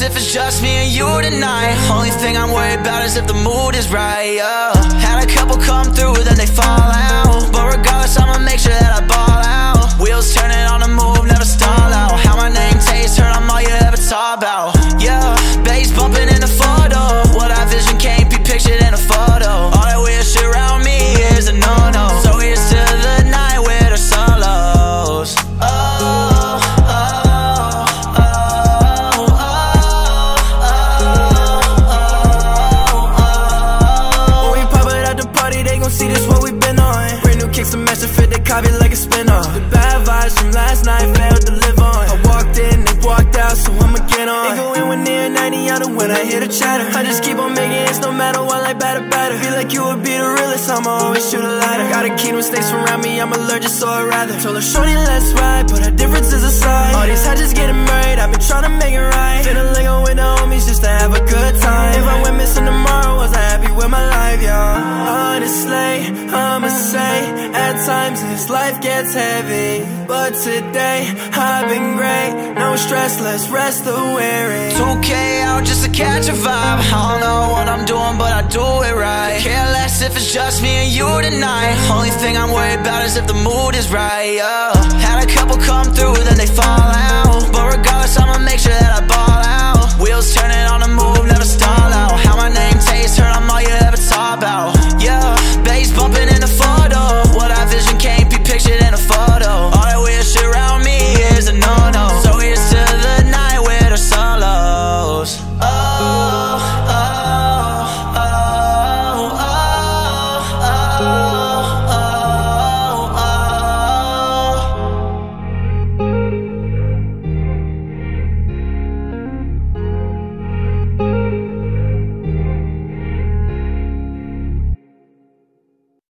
if it's just me and you tonight. Only thing I'm worried about is if the mood is right, yeah. Had a couple come through, then they fall out, but regardless, I'ma make sure that I ball out. Wheels turning on the move, never stall out. How my name tastes, heard I'm all you ever talk about, yeah. Bass bumping in the photo, what I vision can't be pictured in a photo. All that weird shit around me is a no-no, so here's to the night with our solos. See this what we been on. Brand new kicks and match to fit the copy like a spin-off. The bad vibes from last night failed to live on. I walked in, they walked out, so I'ma get on. Ain't going with near 90 out of when I hear the chatter. I just keep on making hits no matter what, like batter. Feel like you would be the realest, I'ma always shoot a ladder. Gotta keep mistakes around me, I'm allergic, so I'd rather. Told her shorty let's ride, but our differences aside. All these hatches getting married, I've been trying to make it right. Finna link up with the homies just to have a good time. If I went missing tomorrow, was I happy with my life, y'all? Honestly, I'ma say, at times this life gets heavy, but today I've been great. No stress, let's rest the weary. 2K out just to catch a vibe. I don't know what I'm doing, but I do it right. Care less if it's just me and you tonight. Only thing I'm worried about is if the mood is right, yeah. Had a couple come through, then they fall out, but regardless, I'ma make sure that I ball